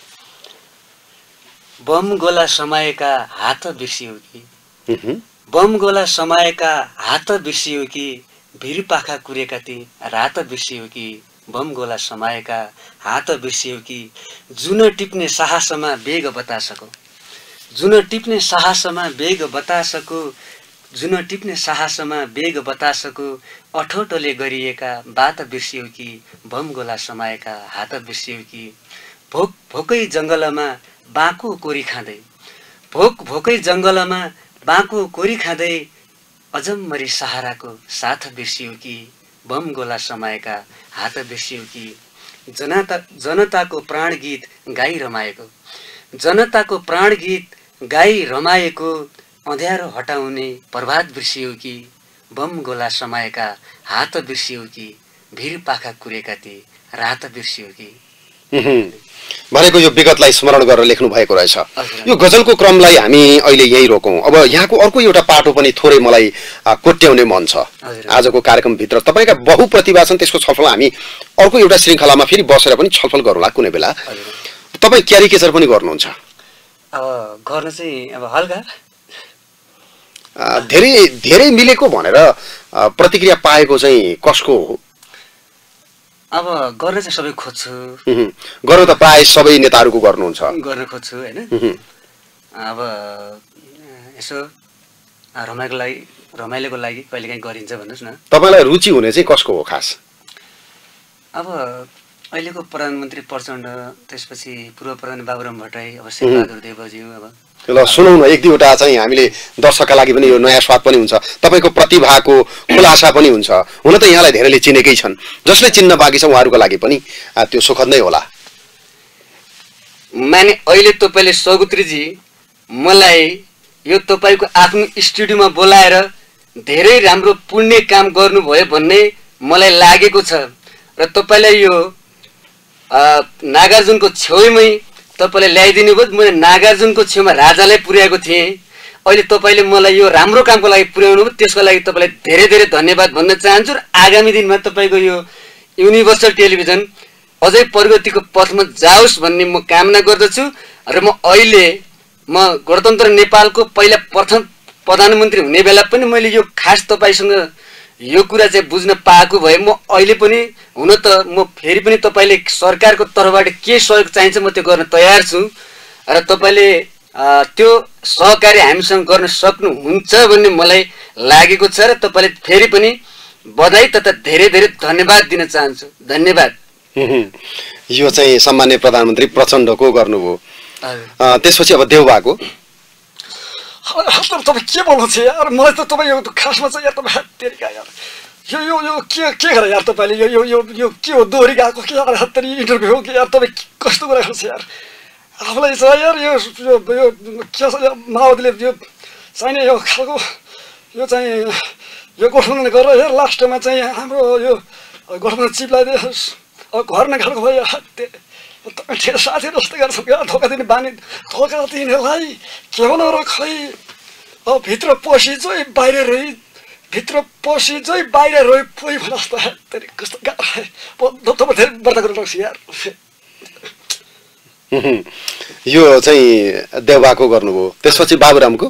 बम गोला समाएका हात बिर्सियो कि, बम गोला समाएका हात बिर्सियो कि, भिर पाखा कुरेका ती रात बिर्सियो कि, बम गोला समाएका हात बिर्सियो कि, जुन टिप्ने साहसमा बेग बतासको, जुन टिप्ने साहसमा बेग बतासको, जुन टिप्ने साहसमा बेग बतासको, अठोटोले गरिएका बात बिर्सियो कि, बम गोला समाएका हात बिर्सियो कि, भोक भोकै जङ्गलमा बाँको कोरी खाँदै, भोक भोकै जङ्गलमा बाँको कोरी खाँदै, अजम्मरी सहाराको साथ बिर्सियो कि, बम गोला समाएका हात बिर्सियो कि, जनता जनताको प्राण गीत गाई रमाएको, जनताको प्राण गीत गाई रमाएको, अँध्यारो हटाउने प्रभात बिर्सियो कि, बम गोला समाएका हात बिर्सियो कि, भिर पाखा कुरेका ती रात बिर्सियो कि। भनेको यो विगतलाई स्मरण गरेर लेख्नु भएको रहेछ। यो गजलको क्रमलाई हामी अहिले यही रोकौँ। अब यहाँको अर्को एउटा पाटो पनि थोरै मलाई कोट्याउने मन छ आजको कार्यक्रमभित्र। तपाईँका बहुप्रतिभा छन्, त्यसको छलफल हामी अर्को एउटा श्रृङ्खलामा फेरि बसेर पनि छलफल गरौँला कुनै बेला। तपाईँ क्यारिकेचर पनि गर्नुहुन्छ? अब गर्न चाहिँ अब हल्का धेरै धेरै मिलेको भनेर प्रतिक्रिया पाएको चाहिँ कसको हो? अब गर्न चाहिँ सबै खोज्छु, गर्नु त प्राय सबै नेताहरूको गर्नुहुन्छ। गर्न खोज्छु होइन। अब यसो रमाइलोको लागि रमाइलोको लागि कहिलेकाहीँ गरिन्छ भन्नुहोस् न। तपाईँलाई रुचि हुने चाहिँ कसको हो खास? अब अहिलेको प्रधानमन्त्री प्रचण्ड, त्यसपछि पूर्व प्रधान बाबुराम भट्टराई, अब शेरबहादुर देवज्यू। अब ल सुनौ न एक दुईवटा चाहिँ हामीले दर्शकका लागि पनि यो नयाँ स्वाद पनि हुन्छ, तपाईँको प्रतिभाको खुलासा पनि हुन्छ। हुन त यहाँलाई धेरैले चिनेकै छन्, जसले चिन्न बाँकी छ उहाँहरूको लागि पनि त्यो सुखद नै होला। माने अहिले तपाईँले सौगुत्रीजी मलाई यो तपाईँको आफ्नो स्टुडियोमा बोलाएर धेरै राम्रो पुण्य काम गर्नुभयो भन्ने मलाई लागेको छ। र तपाईँलाई यो नागार्जुनको छेउमै तपाईँले ल्याइदिनु भयो। मैले नागार्जुनको छेउमा राजालाई पुर्याएको थिएँ, अहिले तपाईँले मलाई यो राम्रो कामको लागि पुर्याउनु भयो, त्यसको लागि तपाईँलाई धेरै धेरै धन्यवाद भन्न चाहन्छु। र आगामी दिनमा तपाईँको यो युनिभर्सल टेलिभिजन अझै प्रगतिको पथमा जाओस् भन्ने म कामना गर्दछु। र म अहिले म गणतन्त्र नेपालको पहिला प्रथम प्रधानमन्त्री हुने बेला पनि मैले यो खास तपाईँसँग यो कुरा चाहिँ बुझ्न पाएको भए म अहिले पनि हुन त म फेरि पनि तपाईँले सरकारको तर्फबाट के सहयोग चाहिन्छ म त्यो गर्न तयार छु। र तपाईँले त्यो सहकार्य हामीसँग गर्न सक्नुहुन्छ भन्ने मलाई लागेको छ। र तपाईँले फेरि पनि बधाई तथा धेरै धेरै धन्यवाद दिन चाहन्छु। धन्यवाद। यो चाहिँ सम्मान्य प्रधानमन्त्री प्रचण्डको गर्नुभयो। त्यसपछि अब देउबाको तपाईँ के बोल्नुहुन्छ यार? मलाई त तपाईँ यो खासमा चाहिँ यार तपाईँ तेरिका यार यो यो यो के के गरेर यार तपाईँले यो यो यो यो के हो? दोहोरी गएको के यार? हत्तरी इन्टरभ्यू हो कि यार? तपाईँ कस्तो कुरा गर्छ यार? आफूलाई चाहिँ यार यो यो के छ माओवादीले यो चाहिने यो खालको यो चाहिँ यो गठबन्धन गरेर यार लास्टमा चाहिँ हाम्रो यो गठबन्धन चिपलाई अब घर नखालको भयो यार। ठेर साथीहरू जस्तै गर्छ यार, धोका दिने बानी धोका दिनेलाई के भनौँ र खै। अब भित्र पसी चाहिँ बाहिर रही भित्र पसी चाहिँ बाहिर रह्यो पोइ भने जस्तो कस्तो गाह्रो तपाईँ धेरै व्रत गर्नुपर्छ यार। यो चाहिँ देउबाको गर्नुभयो। त्यसपछि बाबुरामको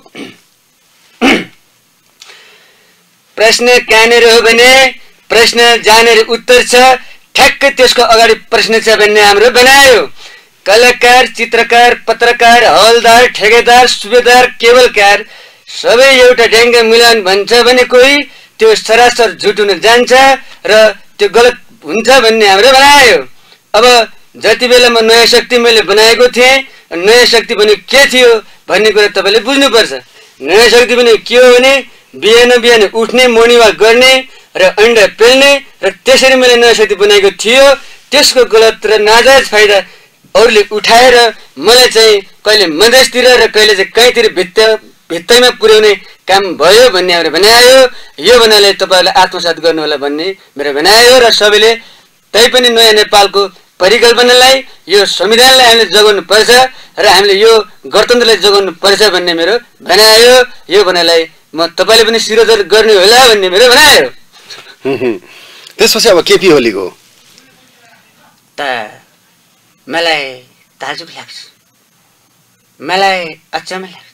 प्रश्न कहाँनिर हो भने प्रश्न जहाँनिर उत्तर छ ठ्याक्कै त्यसको अगाडि प्रश्न छ भन्ने हाम्रो बनायो। कलाकार, चित्रकार, पत्रकार, हवलदार, ठेकेदार, सुबेदार, केबलकार सबै एउटा ढ्याङ्ग मिलन भन्छ भने कोही त्यो सरासर झुट हुन जान्छ र त्यो गलत हुन्छ भन्ने हाम्रो बनायो। अब जति बेला म नयाँ शक्ति मैले बनाएको थिएँ, नयाँ शक्ति भने के थियो भन्ने कुरा तपाईँले बुझ्नुपर्छ। नयाँ शक्ति भने के हो भने बिहान बिहान उठ्ने, मर्निङ वाक गर्ने र अन्डा पेल्ने, र त्यसरी मैले नयाँ शक्ति बनाएको थियो। त्यसको गलत र नाजायज फाइदा अरूले उठाएर मलाई चाहिँ कहिले मधेसतिर र कहिले चाहिँ कहीँतिर भित्त भित्तैमा पुर्याउने काम भयो भन्ने हाम्रो बनायो। यो भन्नाले तपाईँहरूलाई आत्मसात गर्नु होला भन्ने मेरो बनायो। र सबैले तैपनि नयाँ नेपालको परिकल्पनालाई, यो संविधानलाई हामीले जोगाउनु पर्छ र हामीले यो गणतन्त्रलाई जोगाउनु पर्छ भन्ने मेरो बनायो। यो भन्नालाई म तपाईँले पनि शिरोधार गर्ने होला भन्ने मेरो बनायो। त्यसपछि अब केपी ओलीको त मलाई ताजुब लाग्छ, मलाई अचम्म लाग्छ,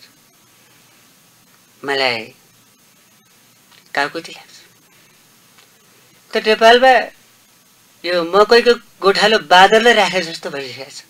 मलाई काकुती लाग्छ। त नेपालमा यो मकैको गोठालो बादरले राखे जस्तो भइसकेको छ।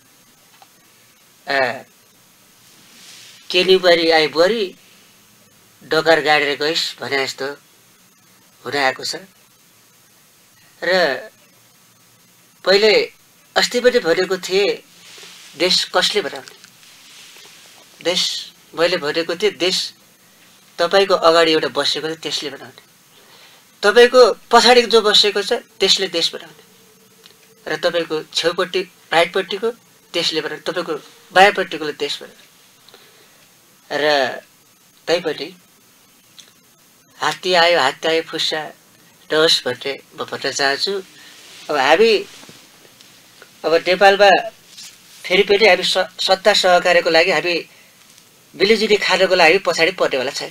केनीबारी आइ बरी डकार गाडेर गइस् भने जस्तो हुन आएको छ। र पहिले अस्ति पनि भनेको थिएँ देश कसले बनाउने, देश मैले भनेको थिएँ देश तपाईँको अगाडि एउटा बसेको छ त्यसले बनाउने, तपाईँको पछाडि जो बसेको छ त्यसले देश बनाउने, र तपाईँको छेउपट्टि राइटपट्टिको त्यसले बनाउने, तपाईँको बायाँपट्टिकोले देश बनाउने। र तैपनि हात्ती आयो हात्ती आयो फुस्सा डोस भन्ने म भन्न चाहन्छु। अब हामी अब नेपालमा फेरि पनि हामी सत्ता सहकार्यको लागि हामी मिलिजुली खानको लागि पछाडि पर्नेवाला छैन।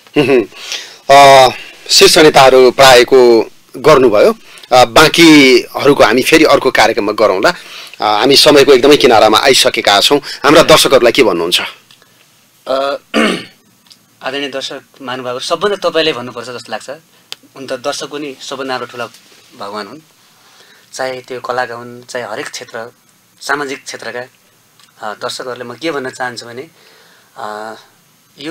शीर्ष नेताहरू प्रायको गर्नुभयो, बाँकीहरूको हामी फेरि अर्को कार्यक्रममा गरौँला। हामी समयको एकदमै किनारामा आइसकेका छौँ। हाम्रा दर्शकहरूलाई के भन्नुहुन्छ? आदरणीय दर्शक महानुभावहरू, सबभन्दा तपाईँले भन्नुपर्छ जस्तो लाग्छ। हुन त दर्शक पनि सबभन्दा हाम्रो ठुला भगवान् हुन्, चाहे त्यो कलाका हुन् चाहे हरेक क्षेत्र सामाजिक क्षेत्रका दर्शकहरूले म के भन्न चाहन्छु भने यो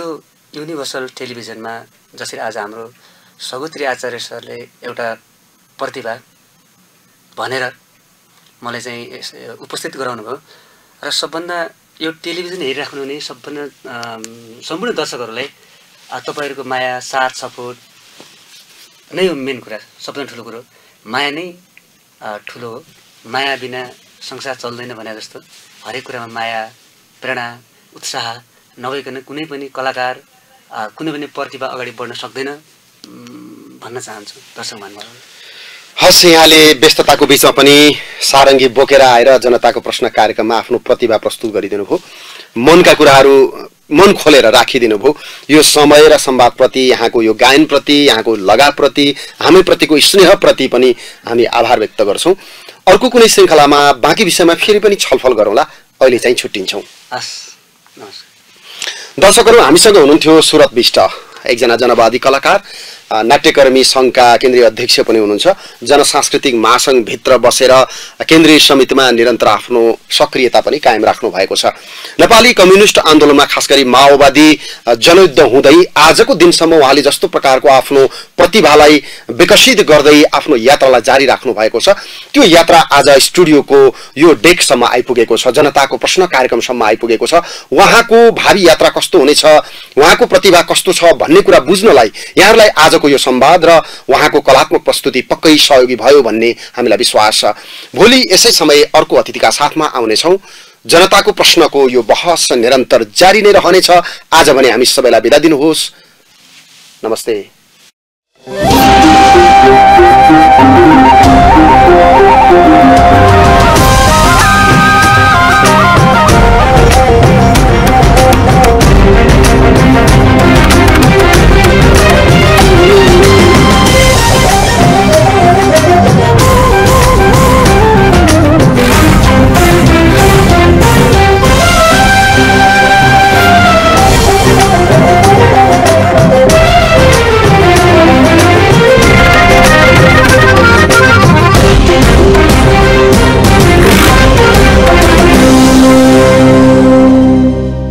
युनिभर्सल टेलिभिजनमा जसरी आज हाम्रो सगोत्री आचार्य सरले एउटा प्रतिभा भनेर मलाई चाहिँ उपस्थित गराउनु भयो र सबभन्दा यो टेलिभिजन हेरिराख्नु हुने सबभन्दा सम्पूर्ण दर्शकहरूलाई तपाईँहरूको माया साथ सपोर्ट नै हो मेन कुरा। सबभन्दा ठुलो कुरो माया नै ठुलो हो। माया बिना संसार चल्दैन भने जस्तो हरेक कुरामा माया प्रेरणा उत्साह नभइकन कुनै पनि कलाकार कुनै पनि प्रतिभा अगाडि बढ्न सक्दैन भन्न चाहन्छु दर्शक महानुभाव। हस्, यहाँले व्यस्तताको बिचमा पनि सारङ्गी बोकेर आएर जनताको प्रश्न कार्यक्रममा आफ्नो प्रतिभा प्रस्तुत गरिदिनु भयो। मनका कुराहरू मन खोलेर राखिदिनु भयो। यो समय र संवादप्रति, यहाँको यो गायनप्रति, यहाँको लगावप्रति, हामीप्रतिको स्नेहप्रति पनि हामी आभार व्यक्त गर्छौँ। अर्को कुनै श्रृङ्खलामा बाँकी विषयमा फेरि पनि छलफल गरौँला। अहिले चाहिँ छुट्टिन्छौँ। हस्, नमस्कार। दर्शकहरू, हामीसँग हुनुहुन्थ्यो सुरत बिष्ट, एकजना जनवादी कलाकार, नाट्यकर्मी सङ्घका केन्द्रीय अध्यक्ष पनि हुनुहुन्छ। जनसांस्कृतिक महासङ्घभित्र बसेर केन्द्रीय समितिमा निरन्तर आफ्नो सक्रियता पनि कायम राख्नु भएको छ। नेपाली कम्युनिस्ट आन्दोलनमा खास गरी माओवादी जनयुद्ध हुँदै आजको दिनसम्म उहाँले जस्तो प्रकारको आफ्नो प्रतिभालाई विकसित गर्दै आफ्नो यात्रालाई जारी राख्नु भएको छ, त्यो यात्रा आज स्टुडियोको यो डेकसम्म आइपुगेको छ, जनताको प्रश्न कार्यक्रमसम्म आइपुगेको छ। उहाँको भावी यात्रा कस्तो हुनेछ, उहाँको प्रतिभा कस्तो छ भन्ने कुरा बुझ्नलाई यहाँहरूलाई आजको यो संवाद र उहाँको कलात्मक प्रस्तुति पक्कै सहयोगी भयो भन्ने हामीलाई विश्वास छ। भोलि यसै समय अर्को अतिथिका साथमा आउनेछौँ। जनताको प्रश्नको यो बहस निरन्तर जारी नै रहनेछ। आज भने हामी सबैलाई बिदा दिनुहोस्। नमस्ते।